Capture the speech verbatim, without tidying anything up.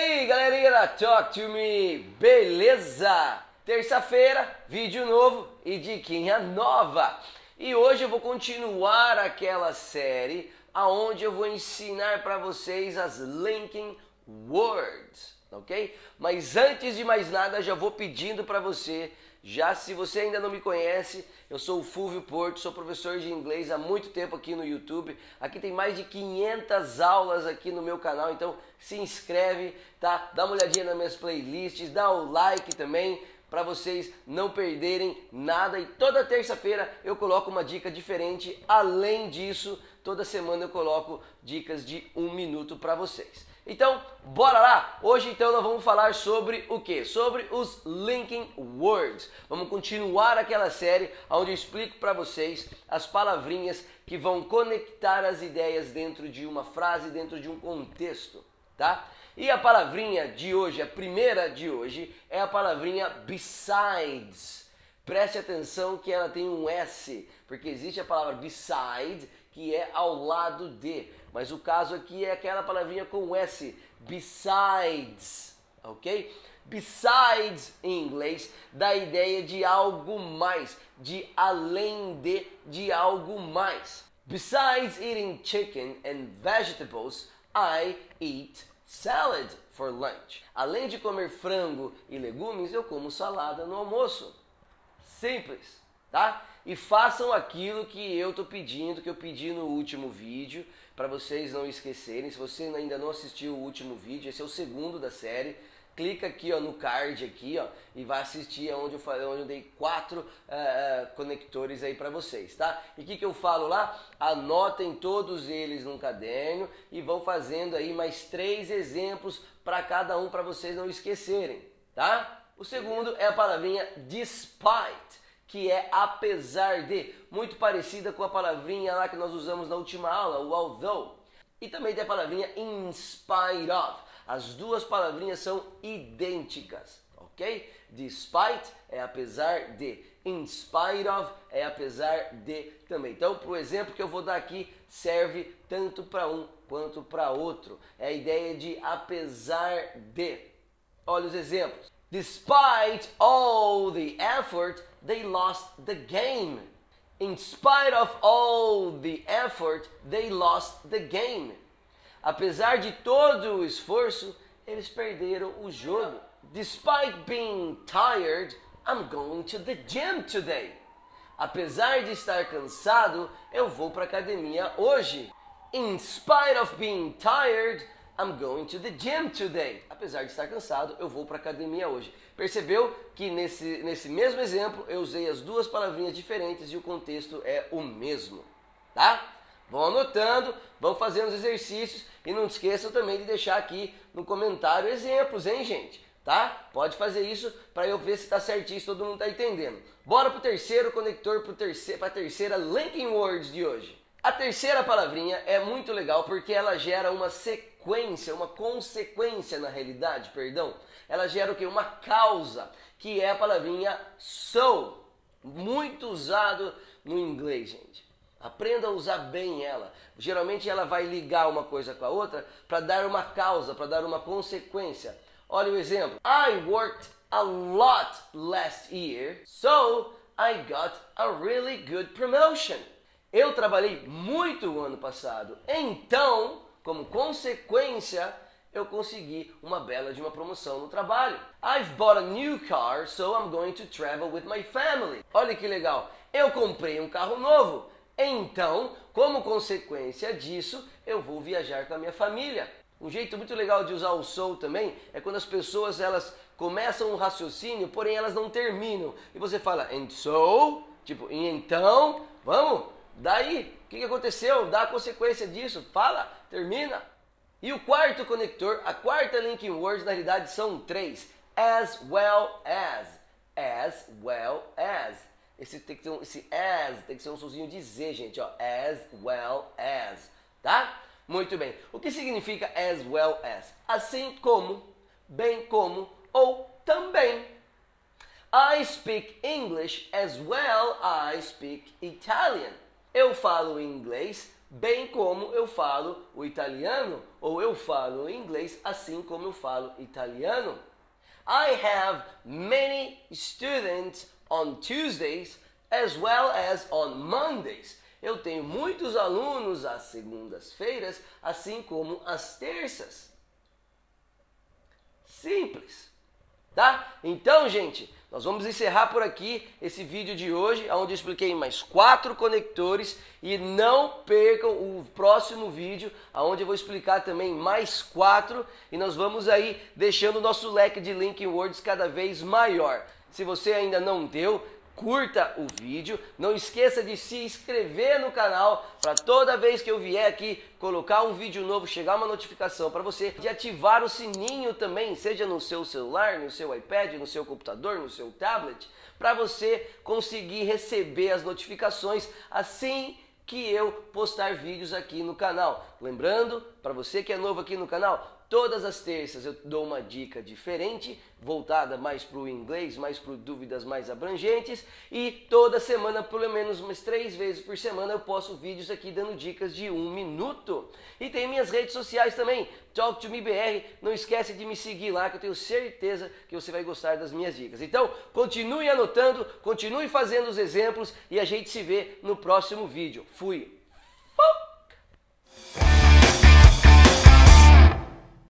aí, galerinha da Talk to Me, beleza? Terça-feira, vídeo novo e diquinha nova. E hoje eu vou continuar aquela série aonde eu vou ensinar para vocês as linking words, ok? Mas antes de mais nada, já vou pedindo para você, já se você ainda não me conhece, eu sou o Fulvio Porto, sou professor de inglês há muito tempo aqui no YouTube. Aqui tem mais de quinhentas aulas aqui no meu canal, então se inscreve, tá? Dá uma olhadinha nas minhas playlists, dá o like também, para vocês não perderem nada. E toda terça-feira eu coloco uma dica diferente. Além disso, toda semana eu coloco dicas de um minuto para vocês. Então, bora lá! Hoje então nós vamos falar sobre o quê? Sobre os linking words. Vamos continuar aquela série onde eu explico para vocês as palavrinhas que vão conectar as ideias dentro de uma frase, dentro de um contexto, tá? E a palavrinha de hoje, a primeira de hoje, é a palavrinha besides. Preste atenção que ela tem um S, porque existe a palavra beside, que é ao lado de. Mas o caso aqui é aquela palavrinha com S, besides, ok? Besides, em inglês, dá a ideia de algo mais, de além de, de algo mais. Besides eating chicken and vegetables, I eat salad for lunch. Além de comer frango e legumes, eu como salada no almoço. Simples, tá? E façam aquilo que eu tô pedindo, que eu pedi no último vídeo, para vocês não esquecerem. Se você ainda não assistiu o último vídeo, esse é o segundo da série. Clica aqui, ó, no card aqui, ó, e vai assistir onde eu falei, onde eu dei quatro uh, conectores aí para vocês, tá? E o que que eu falo lá? Anotem todos eles num caderno e vão fazendo aí mais três exemplos para cada um, para vocês não esquecerem, tá? O segundo é a palavrinha despite, que é apesar de, muito parecida com a palavrinha lá que nós usamos na última aula, o although. E também tem a palavrinha in spite of. As duas palavrinhas são idênticas, ok? Despite é apesar de, in spite of é apesar de também. Então, para o exemplo que eu vou dar aqui, serve tanto para um quanto para outro. É a ideia de apesar de. Olha os exemplos. Despite all the effort, they lost the game. In spite of all the effort, they lost the game. Apesar de todo o esforço, eles perderam o jogo. Despite being tired, I'm going to the gym today. Apesar de estar cansado, eu vou para a academia hoje. In spite of being tired, I'm going to the gym today. Apesar de estar cansado, eu vou para a academia hoje. Percebeu que nesse, nesse mesmo exemplo eu usei as duas palavrinhas diferentes e o contexto é o mesmo, tá? Vão anotando, vão fazendo os exercícios e não esqueçam também de deixar aqui no comentário exemplos, hein, gente? Tá? Pode fazer isso para eu ver se está certinho, se todo mundo está entendendo. Bora pro terceiro conector, para terceiro, a terceira linking words de hoje. A terceira palavrinha é muito legal porque ela gera uma sequência, uma consequência na realidade, perdão. Ela gera o quê? Uma causa, que é a palavrinha so. Muito usado no inglês, gente. Aprenda a usar bem ela. Geralmente ela vai ligar uma coisa com a outra para dar uma causa, para dar uma consequência. Olha o exemplo. I worked a lot last year, so I got a really good promotion. Eu trabalhei muito o ano passado, então, como consequência, eu consegui uma bela de uma promoção no trabalho. I've bought a new car, so I'm going to travel with my family. Olha que legal. Eu comprei um carro novo. Então, como consequência disso, eu vou viajar com a minha família. Um jeito muito legal de usar o so também é quando as pessoas elas começam um raciocínio, porém elas não terminam. E você fala, and so, tipo, e então, vamos, daí, o que, que aconteceu? Dá a consequência disso, fala, termina. E o quarto conector, a quarta linking word, na realidade são três. As well as, as well as. Esse, tem que ter um, esse as tem que ser um sonzinho de Z, gente, ó. As well as, tá? Muito bem. O que significa as well as? Assim como, bem como ou também. I speak English as well I speak Italian. Eu falo inglês bem como eu falo o italiano, ou eu falo o inglês assim como eu falo italiano. I have many students on Tuesdays as well as on Mondays. Eu tenho muitos alunos às segundas-feiras, assim como às terças. Simples, tá? Então, gente, nós vamos encerrar por aqui esse vídeo de hoje, onde eu expliquei mais quatro conectores, e não percam o próximo vídeo, onde eu vou explicar também mais quatro, e nós vamos aí deixando o nosso leque de Linking Words cada vez maior. Se você ainda não deu, curta o vídeo, não esqueça de se inscrever no canal para toda vez que eu vier aqui colocar um vídeo novo, chegar uma notificação para você, de ativar o sininho também, seja no seu celular, no seu iPad, no seu computador, no seu tablet, para você conseguir receber as notificações assim que eu postar vídeos aqui no canal. Lembrando, para você que é novo aqui no canal, todas as terças eu dou uma dica diferente, voltada mais para o inglês, mais para dúvidas mais abrangentes, e toda semana, pelo menos umas três vezes por semana, eu posto vídeos aqui dando dicas de um minuto. E tem minhas redes sociais também, Talk to Me B R, não esquece de me seguir lá, que eu tenho certeza que você vai gostar das minhas dicas. Então, continue anotando, continue fazendo os exemplos, e a gente se vê no próximo vídeo. Fui!